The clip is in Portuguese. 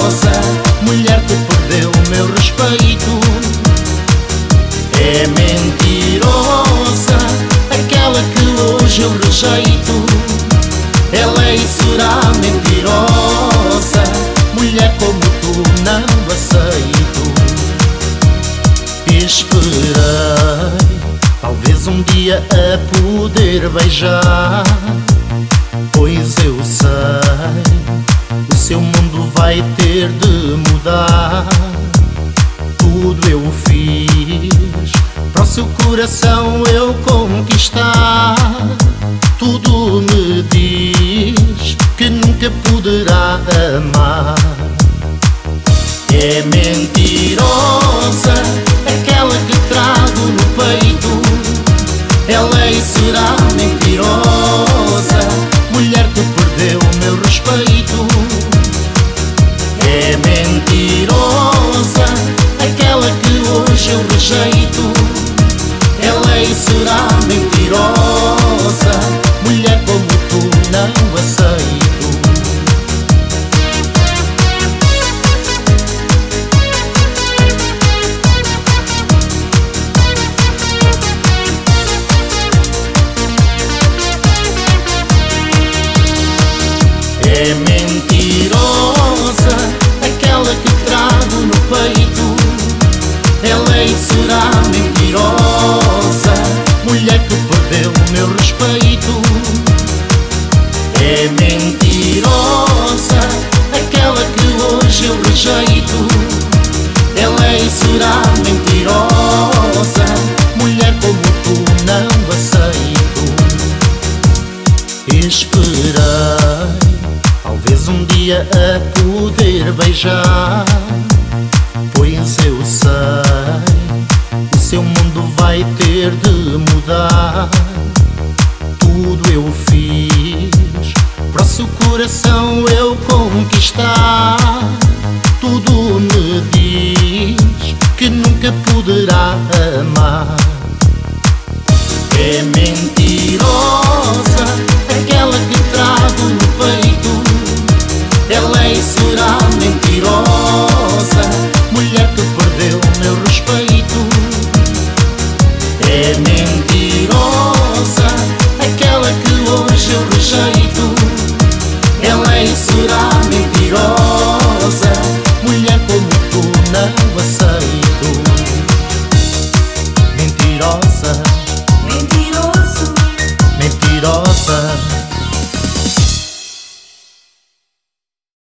mulher que perdeu o meu respeito. É mentirosa, aquela que hoje eu rejeito. Ela é e será mentirosa, mulher como tu não aceito. Esperei, talvez um dia a poder beijar, pois eu sei, o seu mundo vai ter de mudar. Tudo eu fiz para o seu coração eu conquistar. Tudo me diz que nunca poderá amar. É mentirosa, aquela que trago no peito. Ela é e será mentirosa, mulher que perdeu o meu respeito. É mentirosa, aquela que hoje eu rejeito. Ela é e será mentirosa, mulher como tu não aceito. É mentirosa, aquela que trago no peito. Ela é e será mentirosa, mulher que perdeu o meu respeito. É mentirosa, aquela que hoje eu rejeito. Ela é e será mentirosa, mulher como tu não aceito. Esperei, talvez um dia a poder beijar, pois eu sei, o seu mundo vai ter de mudar. Tudo eu fiz para o seu coração eu conquistar. Tudo me diz que nunca poderá amar. É mentirosa, aquela que trago no peito. Ela é e será mentirosa, mulher que perdeu o meu respeito. É mentirosa, aquela que hoje eu rejeito. Ela é e será mentirosa, mulher como tu não aceito. Mentirosa, mentirosa.